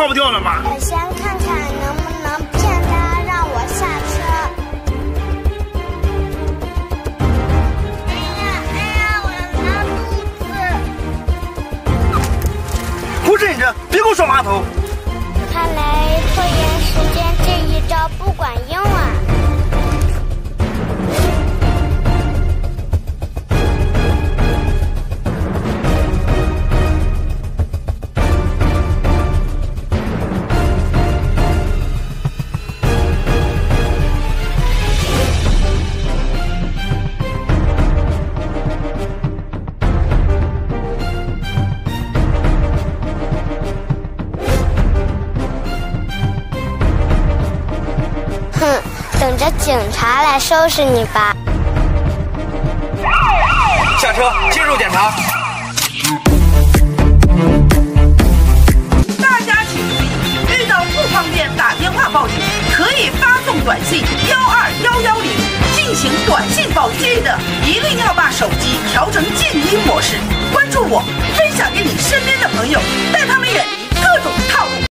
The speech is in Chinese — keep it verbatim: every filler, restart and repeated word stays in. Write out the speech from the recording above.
跑不掉了吗？ 我先看看能不能骗他让我下车。哎呀哎呀，我要拉肚子！ 胡振着，别给我耍滑头！ 看来拖延时间这一招不管用啊！哼，等着警察来收拾你吧。 下车，接受检查。 大家请注意，遇到不方便打电话报警，可以发送短信幺二幺幺零进行短信报警。记得一定要把手机调成静音模式。关注我，分享给你身边的朋友，带他们远离各种套路。